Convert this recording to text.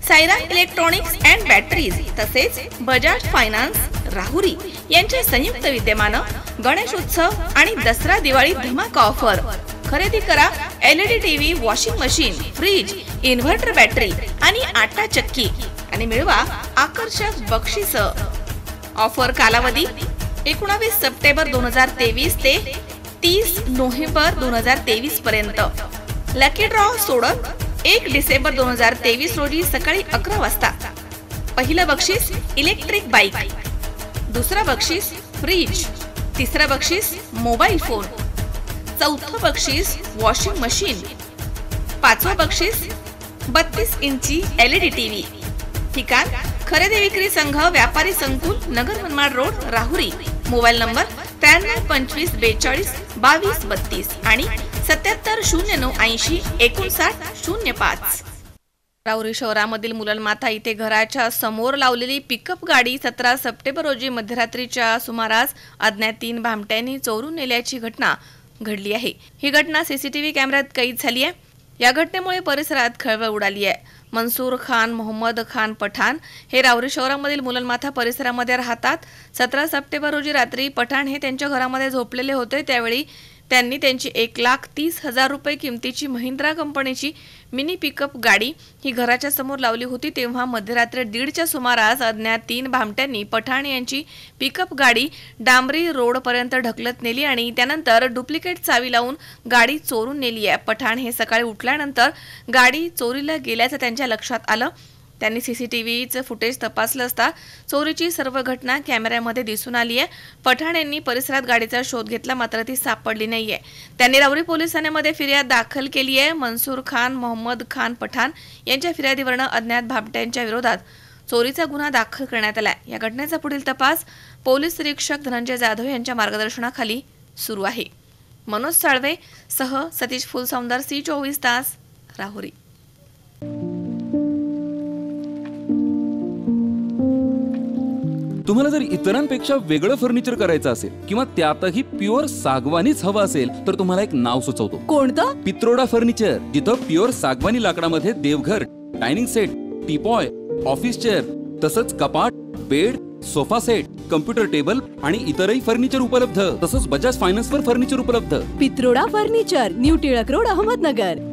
Saira electronics and batteries तसेच Bajaj finance Rahuri यांचे संयुक्त विद्यमानं गणेशोत्सव आणि दसरा दिवाळी धमाका ऑफर। खरेदी करा LED TV, washing machine, fridge, inverter battery आणि आटा चक्की आणि मिळवा आकर्षक बक्षीस। ऑफर कालावधी 19 सप्टेंबर 2023 ते 30 नोव्हेंबर 2023 पर्यंत। लकी ड्रॉ सोडत 1 डिसेंबर 2023 रोजी सकाळी 11 वाजता पहिलं बक्षीस इलेक्ट्रिक बाईक, दुसरा बक्षीस फ्रीज, तिसरा बक्षीस मोबाईल फोन, चौथं बक्षीस वॉशिंग मशीन, पाचवं बक्षीस 32 इंची LED टीव्ही। ठिकाण खरेदी विक्री संघ व्यापारी संकुल, Nagar Manmad road, Rahuri. Mobile number 93 25 42 22 32 आणि 77 09 80 59 05। राहुरी शहरामधील मुलनमाथा इथे घराच्या समोर लावलेली पिकअप गाडी 17 सप्टेंबर रोजी मध्यरात्रीच्या सुमारास अज्ञात 3 भामट्यांनी चोरून नेल्याची घटना घडली आहे। ही घटना CCTV कॅमेऱ्यात कैद झाली आहे। या घटनेमुळे परिसरात खळबळ उडाली आहे। मंसूर खान मोहम्मद खान पठाण हे राहुरी शहरामधील मुलनमाथा परिसरामध्ये राहतात। 17 सप्टेंबर रोजी रात्री पठाण हे त्यांच्या घरामध्ये झोपलेले होते। त्यावेळी त्यांनी त्यांची 1,30,000 रुपये किमतीची महिंद्रा कंपनीची मिनी पिकअप गाडी ही घराच्या समोर लावली होती। तेव्हा मध्यरात्री 1:30च्या सुमारास अज्ञात 3 भामट्यांनी पठाण यांची पिकअप गाडी डांबरी रोड पर्यंत ढकलत नेली आणि त्यानंतर डुप्लिकेट चावी लावून गाडी चोरून नेली आहे। पठाण हे सकाळी उठल्यानंतर गाडी चोरीला गेल्याचं त्यांच्या लक्षात आलं। त्यांनी CCTVचं फुटेज तपासलं असता चोरीची सर्व घटना कॅमेऱ्यामध्ये दिसून आली आहे। पठाण यांनी परिसरात गाडीचा शोध घेतला मात्र ती सापडली नाहीये। त्यांनी राहुरी पोलीस ठाण्यामध्ये फिर्याद दाखल केली आहे। मंसूर खान मोहम्मद खान पठाण यांच्या फिर्यादीवरून अज्ञात भामट्यांच्या विरोधात चोरीचा गुन्हा दाखल करण्यात आला। या घटनेचा पुढील तपास पोलीस निरीक्षक धनंजय जाधव यांच्या मार्गदर्शनाखाली सुरू आहे। मनोज साळवे सह सतीश फुलसौंदर, C24 तास, राहुरी। तुम्हाला जर इतरांपेक्षा वेगळं फर्निचर करायचं असेल किंवा त्यातही प्युअर सागवानीच हवं असेल तर तुम्हाला एक नाव सुचवतो। कोणतं? पित्रोडा फर्निचर, जिथं प्युअर सागवानी लाकडामध्ये देवघर, dining set, teapoy, office chair तसंच कपाट, bed, sofa set, computer table आणि इतरही फर्निचर उपलब्ध। तसंच बजाज फायनान्स वर फर्निचर उपलब्ध। Pitroda furniture, new Tilak road, Ahmednagar.